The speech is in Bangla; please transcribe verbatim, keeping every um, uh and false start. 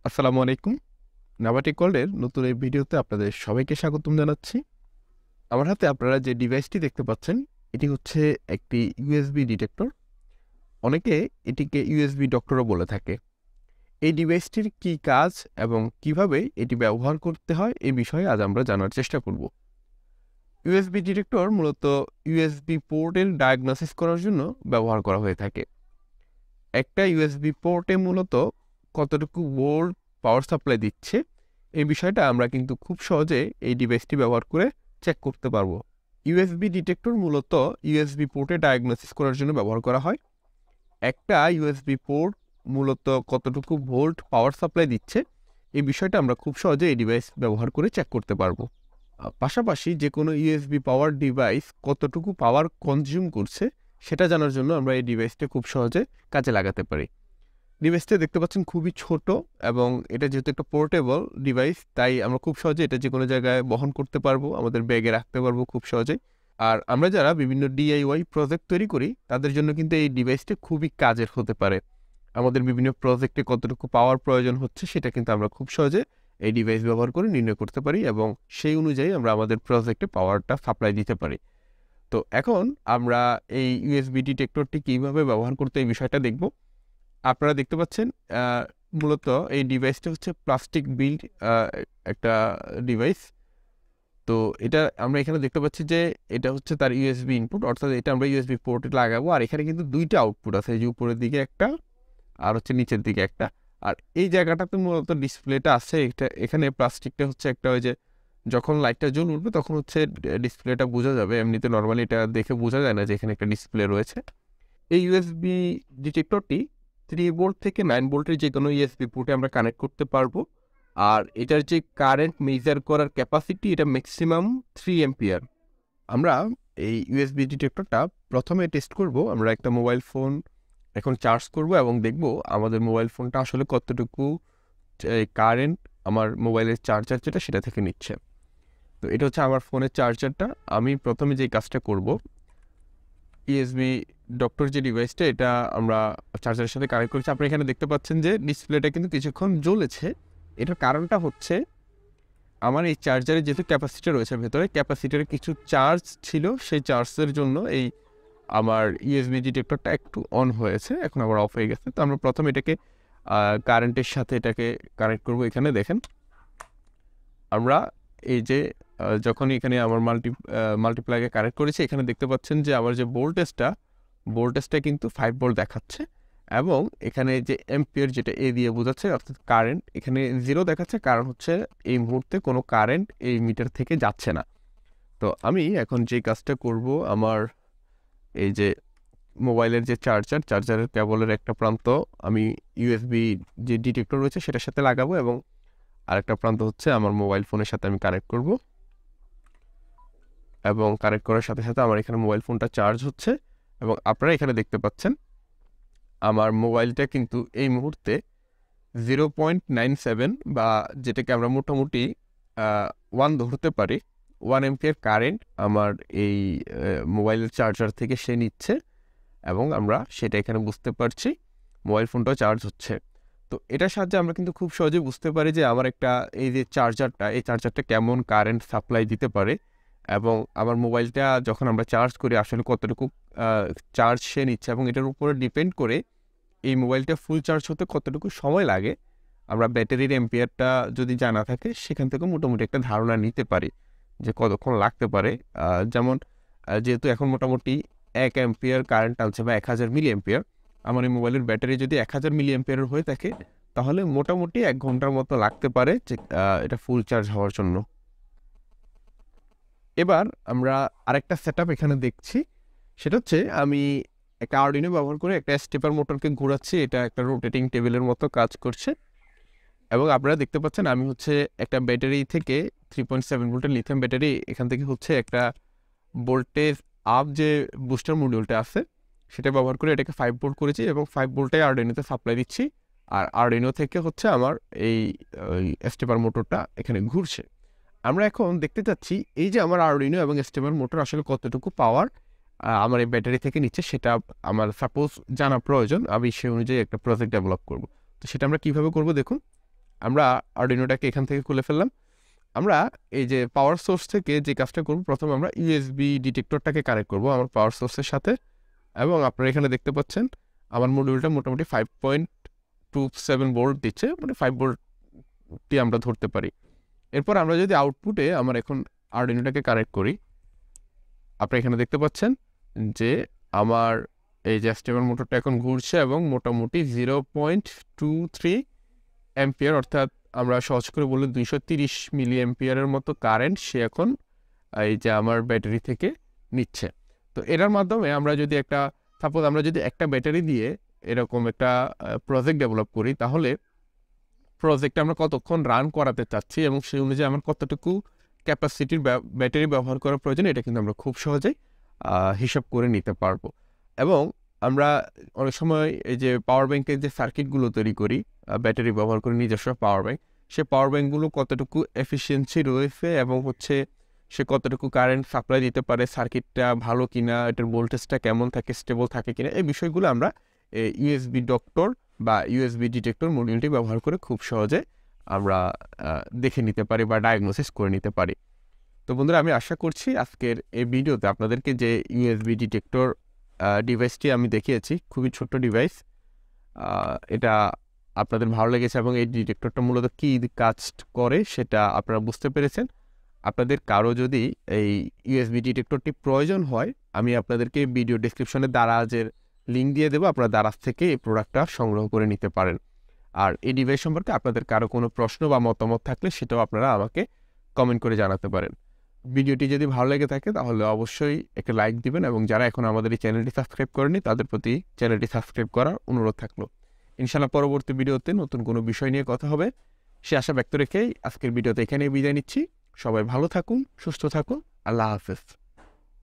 আসসালামু আলাইকুম। নাভাটেক ওয়ার্ল্ডের নতুন এই ভিডিওতে আপনাদের সবাইকে স্বাগতম জানাচ্ছি। আমার হাতে আপনারা যে ডিভাইসটি দেখতে পাচ্ছেন, এটি হচ্ছে একটি ইউএসবি ডিটেক্টর। অনেকে এটিকে ইউএসবি ডক্টরও বলে থাকে। এই ডিভাইসটির কী কাজ এবং কিভাবে এটি ব্যবহার করতে হয়, এই বিষয়ে আজ আমরা জানার চেষ্টা করব। ইউএসবি ডিটেক্টর মূলত ইউএসবি পোর্টের ডায়াগনোসিস করার জন্য ব্যবহার করা হয়ে থাকে। একটা ইউএসবি পোর্টে মূলত কতটুকু ভোল্ট পাওয়ার সাপ্লাই দিচ্ছে, এই বিষয়টা আমরা কিন্তু খুব সহজে এই ডিভাইসটি ব্যবহার করে চেক করতে পারবো। ইউএসবি ডিটেক্টর মূলত ইউএসবি পোর্টে ডায়াগনোসিস করার জন্য ব্যবহার করা হয়। একটা ইউএসবি পোর্ট মূলত কতটুকু ভোল্ট পাওয়ার সাপ্লাই দিচ্ছে, এই বিষয়টা আমরা খুব সহজে এই ডিভাইস ব্যবহার করে চেক করতে পারবো। পাশাপাশি যে কোনো ইউএসবি পাওয়ার ডিভাইস কতটুকু পাওয়ার কনজিউম করছে, সেটা জানার জন্য আমরা এই ডিভাইসটা খুব সহজে কাজে লাগাতে পারি। ডিভাইসটা দেখতে পাচ্ছেন খুবই ছোট, এবং এটা যেহেতু একটা পোর্টেবল ডিভাইস, তাই আমরা খুব সহজে এটা যে কোনো জায়গায় বহন করতে পারবো, আমাদের ব্যাগে রাখতে পারবো খুব সহজে। আর আমরা যারা বিভিন্ন ডিআইওয়াই প্রজেক্ট তৈরি করি, তাদের জন্য কিন্তু এই ডিভাইসটা খুবই কাজের হতে পারে। আমাদের বিভিন্ন প্রজেক্টে কতটুকু পাওয়ার প্রয়োজন হচ্ছে, সেটা কিন্তু আমরা খুব সহজে এই ডিভাইস ব্যবহার করে নির্ণয় করতে পারি, এবং সেই অনুযায়ী আমরা আমাদের প্রজেক্টে পাওয়ারটা সাপ্লাই দিতে পারি। তো এখন আমরা এই ইউএসবি ডিটেক্টরটি কীভাবে ব্যবহার করতে, এই বিষয়টা দেখব। আপনারা দেখতে পাচ্ছেন মূলত এই ডিভাইসটা হচ্ছে প্লাস্টিক বিল্ড একটা ডিভাইস। তো এটা আমরা এখানে দেখতে পাচ্ছি যে এটা হচ্ছে তার ইউএসবি ইনপুট, অর্থাৎ এটা আমরা ইউএসবি পোর্টে লাগাবো। আর এখানে কিন্তু দুইটা আউটপুট আছে, এই যে উপরের দিকে একটা আর হচ্ছে নিচের দিকে একটা। আর এই জায়গাটাতে মূলত ডিসপ্লেটা আছে। এটা এখানে প্লাস্টিকটা হচ্ছে একটা, ওই যে যখন লাইটটা জ্বল উঠবে তখন হচ্ছে ডিসপ্লেটা বোঝা যাবে। এমনিতে নর্মালি এটা দেখে বোঝা যায় না যে এখানে একটা ডিসপ্লে রয়েছে। এই ইউএসবি ডিটেক্টরটি থ্রি ভোল্ট থেকে নাইন ভোল্টের যে কোনো ইউএসবি পোর্টে আমরা কানেক্ট করতে পারবো। আর এটার যে কারেন্ট মেজার করার ক্যাপাসিটি, এটা ম্যাক্সিমাম থ্রি এম্পিয়ার। আমরা এই ইউএসবি ডিটেক্টরটা প্রথমে টেস্ট করব। আমরা একটা মোবাইল ফোন এখন চার্জ করব এবং দেখব আমাদের মোবাইল ফোনটা আসলে কতটুকু কারেন্ট আমার মোবাইলের চার্জার যেটা সেটা থেকে নিচ্ছে। তো এটা হচ্ছে আমার ফোনের চার্জারটা। আমি প্রথমে যে কাজটা করব, ইউএসবি ডক্টর যে ডিভাইসটা, এটা আমরা চার্জারের সাথে কানেক্ট করেছি। আপনি এখানে দেখতে পাচ্ছেন যে ডিসপ্লেটা কিন্তু কিছুক্ষণ জ্বলেছে। এটার কারণটা হচ্ছে আমার এই চার্জারে যেহেতু ক্যাপাসিটার রয়েছে ভেতরে, ক্যাপাসিটারে কিছু চার্জ ছিল, সেই চার্জের জন্য এই আমার ইউএসবি ডিটেক্টরটা একটু অন হয়েছে, এখন আবার অফ হয়ে গেছে। তো আমরা প্রথমে এটাকে কারেন্টের সাথে এটাকে কানেক্ট করব। এখানে দেখেন আমরা এই যে যখন এখানে আমার মাল্টি মাল্টিপ্লাগে কানেক্ট করেছি, এখানে দেখতে পাচ্ছেন যে আমার যে ভোল্টেজটা ভোল্টেজটা কিন্তু ফাইভ ভোল্ট দেখাচ্ছে, এবং এখানে যে এম্পিয়ার যেটা এ দিয়ে বোঝাচ্ছে, অর্থাৎ কারেন্ট এখানে জিরো দেখাচ্ছে, কারণ হচ্ছে এই মুহূর্তে কোনো কারেন্ট এই মিটার থেকে যাচ্ছে না। তো আমি এখন যে কাজটা করব, আমার এই যে মোবাইলের যে চার্জার চার্জারের কেবলের একটা প্রান্ত আমি ইউএসবি যে ডিটেক্টর রয়েছে সেটার সাথে লাগাবো, এবং আরেকটা প্রান্ত হচ্ছে আমার মোবাইল ফোনের সাথে আমি কানেক্ট করব। এবং কানেক্ট করার সাথে সাথে আমার এখানে মোবাইল ফোনটা চার্জ হচ্ছে, এবং আপনারা এখানে দেখতে পাচ্ছেন আমার মোবাইলটা কিন্তু এই মুহূর্তে জিরো পয়েন্ট নাইন সেভেন বা যেটাকে আমরা মোটামুটি ওয়ান ধরতে পারি, ওয়ান এম্পিয়ার কারেন্ট আমার এই মোবাইলের চার্জার থেকে সে নিচ্ছে, এবং আমরা সেটা এখানে বুঝতে পারছি মোবাইল ফোনটাও চার্জ হচ্ছে। তো এটার সাহায্যে আমরা কিন্তু খুব সহজে বুঝতে পারি যে আমার একটা এই যে চার্জারটা, এই চার্জারটা কেমন কারেন্ট সাপ্লাই দিতে পারে, এবং আমার মোবাইলটা যখন আমরা চার্জ করি আসলে কতটুকু চার্জ সে নিচ্ছে, এবং এটার উপরে ডিপেন্ড করে এই মোবাইলটা ফুল চার্জ হতে কতটুকু সময় লাগে। আমরা ব্যাটারির এম্পিয়ারটা যদি জানা থাকে, সেখান থেকে মোটামুটি একটা ধারণা নিতে পারি যে কতক্ষণ লাগতে পারে। যেমন যেহেতু এখন মোটামুটি এক অ্যাম্পিয়ার কারেন্ট টানছে বা এক হাজার মিলি অ্যাম্পিয়ার, আমার এই মোবাইলের ব্যাটারি যদি এক হাজার মিলি অ্যাম্পিয়ারের হয়ে থাকে, তাহলে মোটামুটি এক ঘন্টার মতো লাগতে পারে যে এটা ফুল চার্জ হওয়ার জন্য। এবার আমরা আরেকটা সেট আপ এখানে দেখছি, সেটা হচ্ছে আমি একটা আরডিনো ব্যবহার করে একটা স্টেপার মোটরকে ঘোরাচ্ছি। এটা একটা রোটেটিং টেবিলের মতো কাজ করছে, এবং আপনারা দেখতে পাচ্ছেন আমি হচ্ছে একটা ব্যাটারি থেকে থ্রি পয়েন্ট সেভেন ভোল্টের লিথিয়াম ব্যাটারি, এখান থেকে হচ্ছে একটা ভোল্টেজ আপ যে বুস্টার মডিউলটা আছে সেটা ব্যবহার করে এটাকে ফাইভ ভোল্ট করেছি, এবং ফাইভ ভোল্টে আরডিনোতে সাপ্লাই দিচ্ছি। আর আরডিনো থেকে হচ্ছে আমার এই স্টেপার মোটরটা এখানে ঘুরছে। আমরা এখন দেখতে চাচ্ছি এই যে আমার আরডিনো এবং স্টেপার মোটর আসলে কতটুকু পাওয়ার আমার এই ব্যাটারি থেকে নিচ্ছে, সেটা আমার সাপোজ জানা প্রয়োজন। আমি সেই অনুযায়ী একটা প্রজেক্ট ডেভেলপ করব। তো সেটা আমরা কীভাবে করব দেখুন। আমরা আর্ডিনোটাকে এখান থেকে খুলে ফেললাম। আমরা এই যে পাওয়ার সোর্স থেকে যে কাজটা করব, প্রথম আমরা ইউএসবি ডিটেক্টরটাকে কানেক্ট করব আমার পাওয়ার সোর্সের সাথে। এবং আপনারা এখানে দেখতে পাচ্ছেন আমার মডিউলটা মোটামুটি five point two seven volt দিচ্ছে, মানে ফাইভ ভোল্টটি আমরা ধরতে পারি। এরপর আমরা যদি আউটপুটে আমার এখন আর্ডিনোটাকে কানেক্ট করি, আপনারা এখানে দেখতে পাচ্ছেন যে আমার এই যে স্টেবল মোটরটা এখন ঘুরছে এবং মোটামুটি zero point two three ampere, অর্থাৎ আমরা সহজ করে বললে দুইশো তিরিশ মিলি অ্যাম্পিয়ারের মতো কারেন্ট সে এখন এই যে আমার ব্যাটারি থেকে নিচ্ছে। তো এটার মাধ্যমে আমরা যদি একটা সাপোজ আমরা যদি একটা ব্যাটারি দিয়ে এরকম একটা প্রজেক্ট ডেভেলপ করি, তাহলে প্রজেক্টটা আমরা কতক্ষণ রান করাতে চাচ্ছি এবং সেই অনুযায়ী আমার কতটুকু ক্যাপাসিটির ব্যাটারি ব্যবহার করার প্রয়োজন, এটা কিন্তু আমরা খুব সহজেই হিসাব করে নিতে পারবো। এবং আমরা অনেক সময় এই যে পাওয়ার ব্যাংকের যে সার্কিটগুলো তৈরি করি ব্যাটারি ব্যবহার করে, নিজস্ব পাওয়ার ব্যাংক, সে পাওয়ার ব্যাংকগুলো কতটুকু এফিসিয়েন্সি রয়েছে এবং হচ্ছে সে কতটুকু কারেন্ট সাপ্লাই দিতে পারে, সার্কিটটা ভালো কিনা, এটার ভোল্টেজটা কেমন থাকে, স্টেবল থাকে কিনা, এই বিষয়গুলো আমরা ইউএসবি ডক্টর বা ইউএসবি ডিটেক্টর মডিউলটি ব্যবহার করে খুব সহজে আমরা দেখে নিতে পারি বা ডায়াগনোসিস করে নিতে পারি। তো বন্ধুরা, আমি আশা করছি আজকের এই ভিডিওতে আপনাদেরকে যে ইউএসবি ডিটেক্টর ডিভাইসটি আমি দেখিয়েছি, খুবই ছোট্ট ডিভাইস, এটা আপনাদের ভালো লেগেছে এবং এই ডিটেক্টরটা মূলত কী কাজ করে সেটা আপনারা বুঝতে পেরেছেন। আপনাদের কারো যদি এই ইউএসবি ডিটেক্টরটি প্রয়োজন হয়, আমি আপনাদেরকে ভিডিও ডেসক্রিপশনে দারাজের লিঙ্ক দিয়ে দেবো, আপনারা দারাজ থেকে এই প্রোডাক্টটা সংগ্রহ করে নিতে পারেন। আর এই ডিভাইস সম্পর্কে আপনাদের কারো কোনো প্রশ্ন বা মতামত থাকলে সেটাও আপনারা আমাকে কমেন্ট করে জানাতে পারেন। ভিডিওটি যদি ভালো লেগে থাকে তাহলে অবশ্যই একটা লাইক দিবেন এবং যারা এখন আমাদের এই চ্যানেলটি সাবস্ক্রাইব করেনি তাদের প্রতি চ্যানেলটি সাবস্ক্রাইব করার অনুরোধ থাকলো। ইনশাআল্লাহ পরবর্তী ভিডিওতে নতুন কোনো বিষয় নিয়ে কথা হবে, সে আশা ব্যক্ত রেখেই আজকের ভিডিওতে এখানেই বিদায় নিচ্ছি। সবাই ভালো থাকুন, সুস্থ থাকুন, আল্লাহ হাফেজ।